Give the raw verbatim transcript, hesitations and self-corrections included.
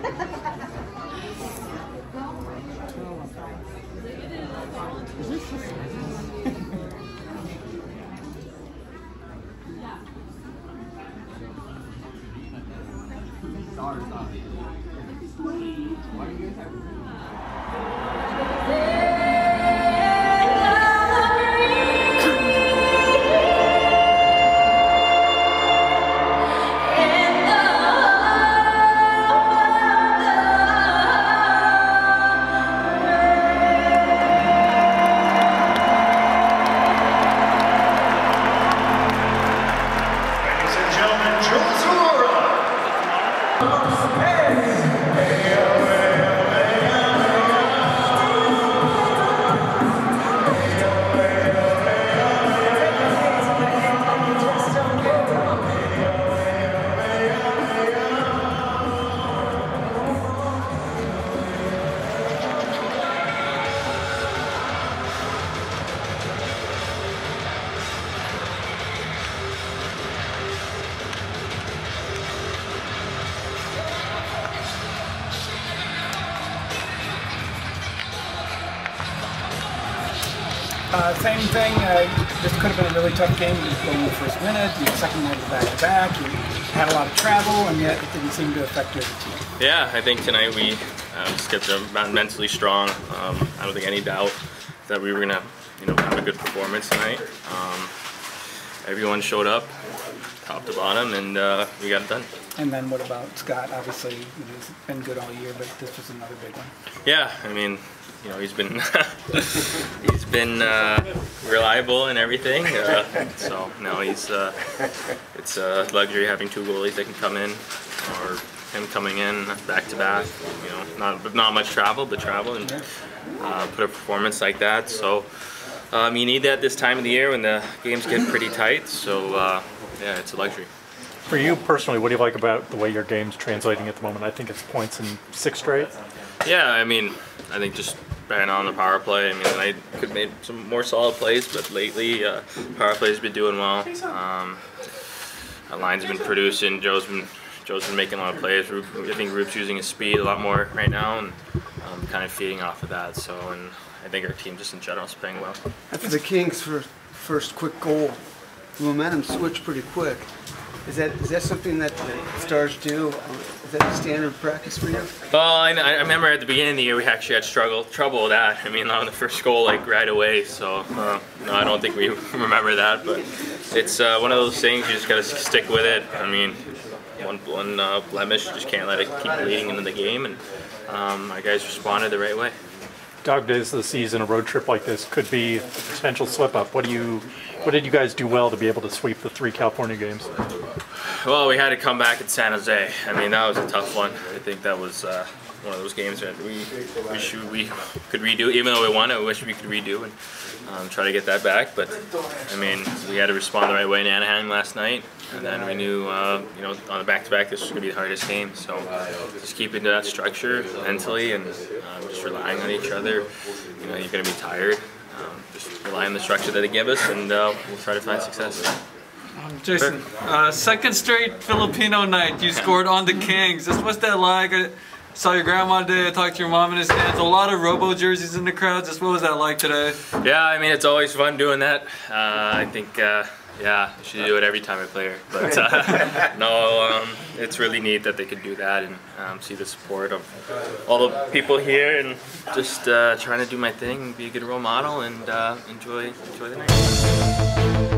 Uh, same thing, uh, this could have been a really tough game. You played in the first minute, you second night of back-to-back, you had a lot of travel, and yet it didn't seem to affect your team. Yeah, I think tonight we uh, just kept them mentally strong. Um, I don't think any doubt that we were going to you know, have a good performance tonight. Um, everyone showed up, top to bottom, and uh, we got it done. And then what about Scott? Obviously, he's been good all year, but this was another big one. Yeah, I mean, you know, he's been he's been uh, reliable and everything. Uh, so no, he's uh, it's a luxury having two goalies that can come in, or him coming in back to back. You know, not not much travel, but travel and uh, put a performance like that. So um, you need that this time of the year when the games get pretty tight. So uh, yeah, it's a luxury. For you personally, what do you like about the way your game's translating at the moment? I think it's points in six straight. Yeah, I mean, I think just bang on the power play. I mean, I could have made some more solid plays, but lately, uh, power play's been doing well. Um, our line's been producing. Joe's been Joe's been making a lot of plays. I think Rube's using his speed a lot more right now, and um, kind of feeding off of that. So, and I think our team just in general is playing well. After the Kings' first, first quick goal, the momentum switched pretty quick. Is that is that something that the Stars do? Is that standard practice for you? Well, I, I remember at the beginning of the year we actually had struggle trouble with that. I mean, on the first goal, like right away. So uh, no, I don't think we remember that. But it's uh, one of those things you just gotta stick with it. I mean, one one uh, blemish, you just can't let it keep bleeding into the game. And um, our guys responded the right way. Dog days of the season, a road trip like this could be a potential slip up. What do you, what did you guys do well to be able to sweep the three California games? Well, we had to come back in San Jose. I mean, that was a tough one. I think that was uh, one of those games that we we, should, we could redo. Even though we won, I wish we could redo and um, try to get that back. But I mean, we had to respond the right way in Anaheim last night, and then we knew, uh, you know, on the back-to-back, this was going to be the hardest game. So just keep into that structure mentally, and um, just relying on each other. You know, you're going to be tired. Um, just rely on the structure that they give us, and uh, we'll try to find success. Um, Jason, uh, second straight Filipino night. You scored on the Kings. Just what's that like? I saw your grandma today. I talked to your mom in the stands. A lot of Robo jerseys in the crowd. Just what was that like today? Yeah, I mean, it's always fun doing that. Uh, I think, uh, yeah, I should do it every time I play here. But uh, no, um, it's really neat that they could do that and um, see the support of all the people here, and just uh, trying to do my thing, be a good role model, and uh, enjoy enjoy the night.